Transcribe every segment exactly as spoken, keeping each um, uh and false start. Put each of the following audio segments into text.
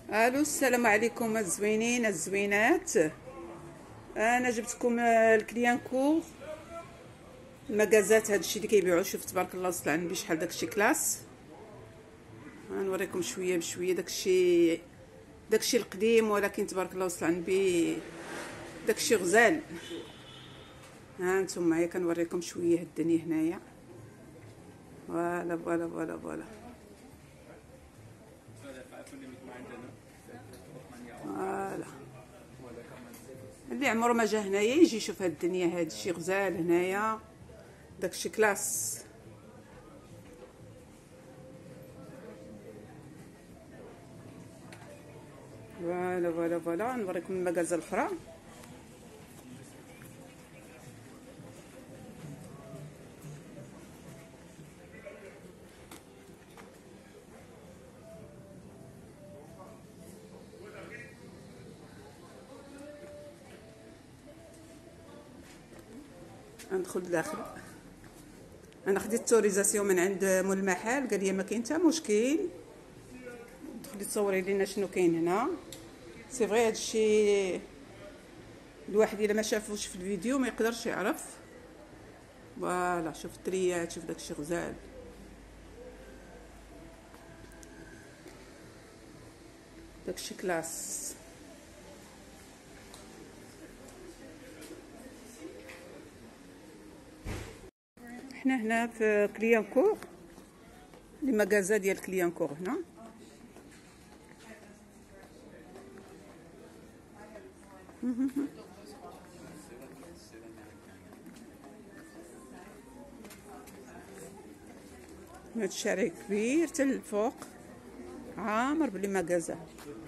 الو، السلام عليكم الزوينين الزوينات. انا جبتكم الكليانكور المكازات، هادشي اللي كيبيعوا. شوف تبارك الله وصل على النبي شحال داكشي كلاس. غنوريكم شويه بشويه داكشي داكشي القديم، ولكن تبارك الله وصل على النبي داكشي غزال. ها انتم معايا كنوريكم شويه الدنيا هنايا. فوالا فوالا فوالا فوالا فوالا اللي عمره ما جا هنايا يجي يشوف هاد الدنيا. هادشي غزال هنايا، داكشي كلاس. فوالا فوالا فوالا نوريكم المكازا الاخرى. ندخل لداخل. انا خديت التوريزاسيون من عند مول المحل، قال لي ما كاين حتى مشكل، دخلي تصوري لينا شنو كاين هنا. سي فغي هادشي الواحد الا ما شافوش في الفيديو ما يقدرش يعرف. فوالا شوف التريات، شوف داكشي غزال. داكشي كلاس. حنا هنا في كليانكور، لي ماغازا ديال كليانكور هنا. هاد الشارع كبير حتى للفوق، عامر بلي ماغازا.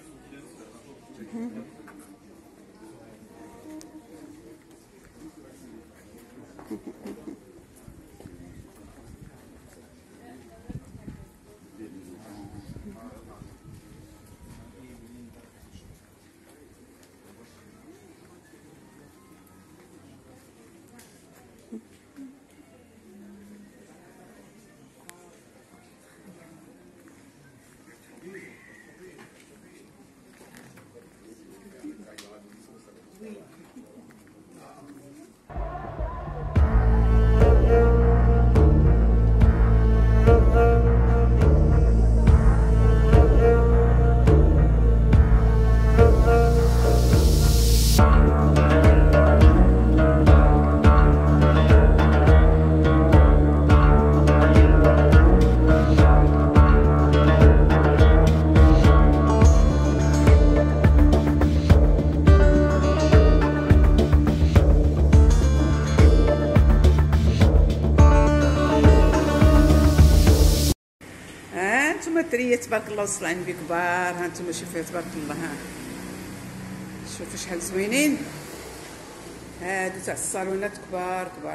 هانتوما الدريات تبارك الله وصل على النبي كبار. هانتوما شوفوا تبارك الله، ها شوفوا شحال زوينين هادو تاع الصالونات، كبار كبار.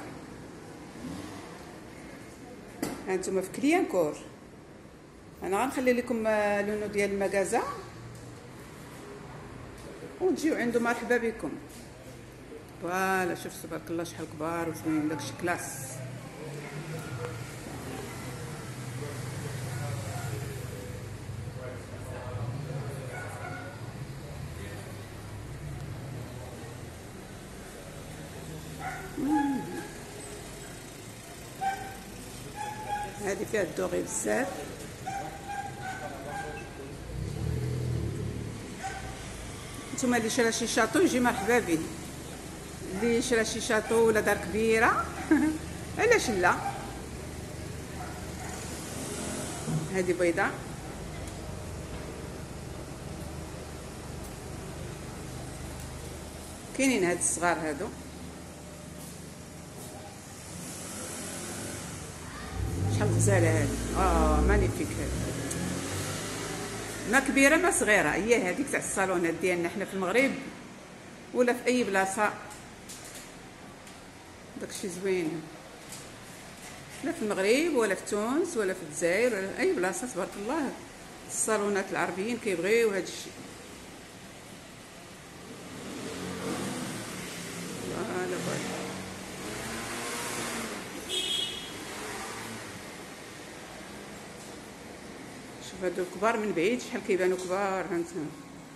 هانتوما في كليانكور. انا غنخلي لكم لونو ديال المكازا وتجيو عنده. مرحبا بكم. فوالا شوف تبارك الله شحال كبار وزوينين، داكشي كلاس. هذه فيها الدوغي بزاف. نتوما اللي شرا شي شاطو يجي مرحبا به، اللي شرا شي شاطو ولا دار كبيره علاش لا. هذه بيضاء، كاينين هاد الصغار هادو. شحال غزاله هادي. اه مانيفيك هادي، ما كبيره ما صغيره. هي هذيك تاع الصالونات ديالنا حنا في المغرب ولا في اي بلاصه. داكشي زوين، لا في المغرب ولا في تونس ولا في الجزائر ولا في اي بلاصه. تبارك الله الصالونات العربيين كيبغيو هادشي. فوالا فوالا شوف هادو كبار من بعيد شحال كيبانو كبار هانتوما.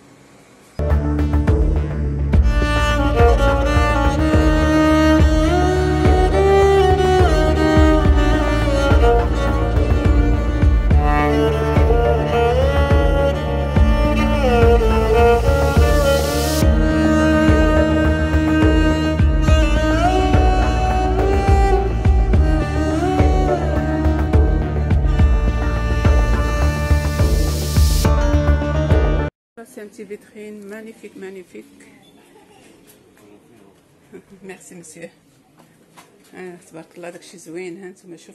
C'est un petit vitrine magnifique, magnifique. Merci monsieur. آه تبارك الله داكشي زوين. ها نتوما شوف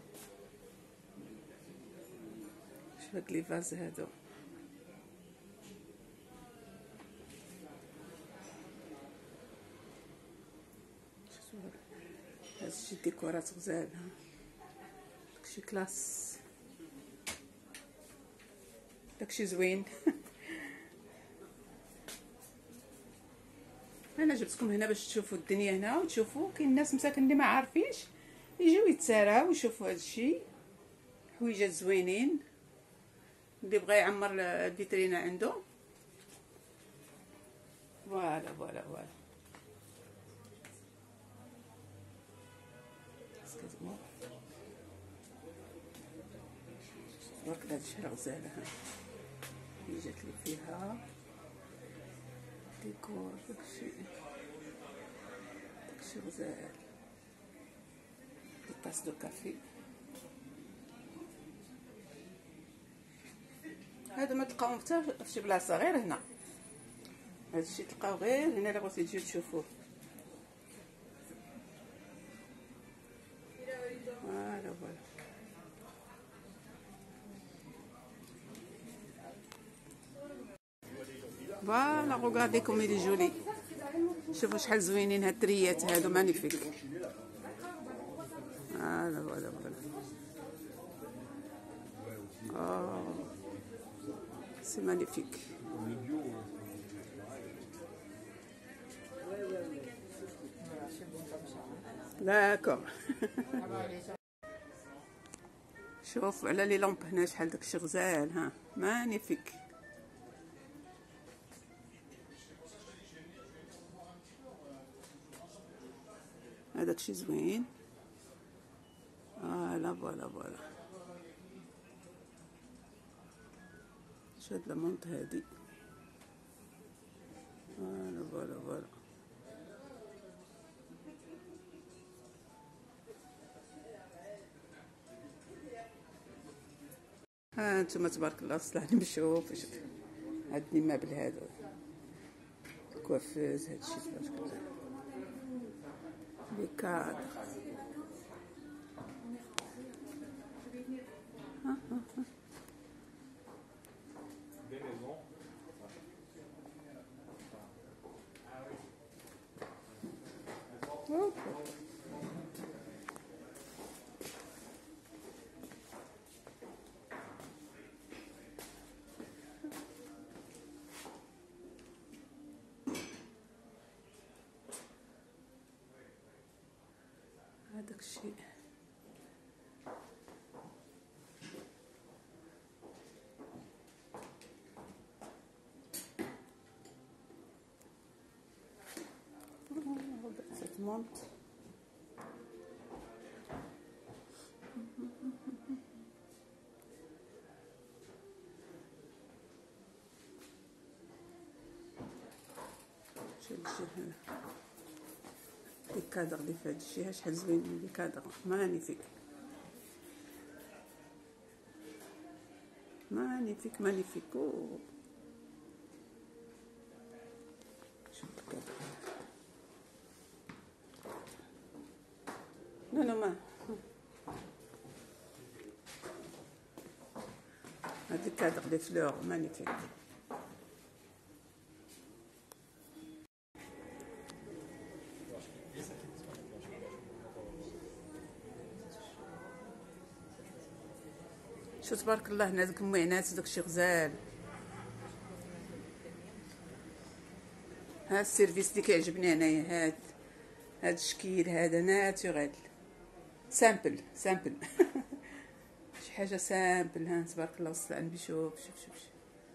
شوف هاد لي فاز هادو. هادشي ديكورات غزال. ها داكشي كلاس داكشي زوين. انا جبتكم هنا باش تشوفوا الدنيا هنا وتشوفوا كاين ناس مساكن اللي ما عارفينش يجيو يتساراو ويشوفوا هادشي. حويجات زوينين اللي بغى يعمر الفيترينا عنده. فوالا فوالا فوالا تبارك الله هادشي راه غزاله. ها حويجات اللي فيها ديكور داكشي داكشي غزال. طاس دو كافي هادو ما تلقاوهم حتى في شي بلاصه غير هنا. هادشي تلقاو غير هنا الا بغيتي تجيو تشوفوه. فوالا فوالا فوالا غوغاردي كوم إلي جولي. شوفوا شحال زوينين هاد التريات هادو مانيفيك. فوالا فوالا فوالا اه سي مانيفيك. داكور. شوف على لي لامب هنا شحال داكشي غزال. ها مانيفيك. هذاك شي زوين. فوالا فوالا فوالا شاد لامونط هادي. فوالا فوالا فوالا ها انتما تبارك الله صلاح نمشيو فاش هاد المابل هادو كوافوز هادشي تبارك الله. لي كادر ها ها ها هذاك الشيء. cette monte شوف هنا لي كادر اللي في هاد الجهه شحال زوينين لي كادر مانيفيك مانيفيك مانيفيك. شوف الكادر نو نو ما هاد الكادر دي فلور مانيفيك. شو تبارك الله هنا داك المعينات داكشي غزال. ها السيرفيس اللي كيعجبني انايا هاد هاد الشكل هذا ناتوريل سامبل سامبل. حاجه سامبل. ها تبارك الله وصل عن بشوف. شوف شوف شوف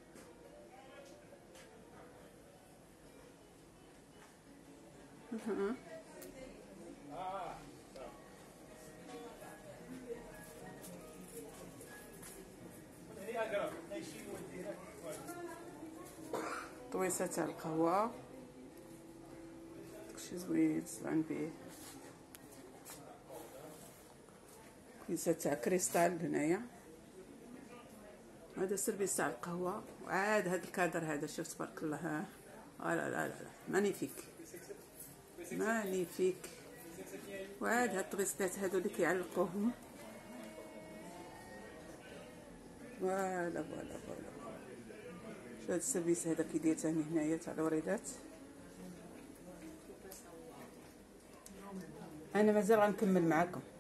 ها. طويسه تاع القهوه داكشي زوين سلعن بيه. كيسه تاع كريستال هنايا. هذا السيرفيس تاع القهوه. وعاد هذا الكادر هذا شوف تبارك الله. ها لا لا لا لا مانيفيك مانيفيك. وعاد هاد الطغيسطات هادو اللي كيعلقوهم. فوالا فوالا فوالا. شوف هاد السيرفيس هذا كيدير ثاني هنايا تاع الوريدات. انا مازال غنكمل معكم.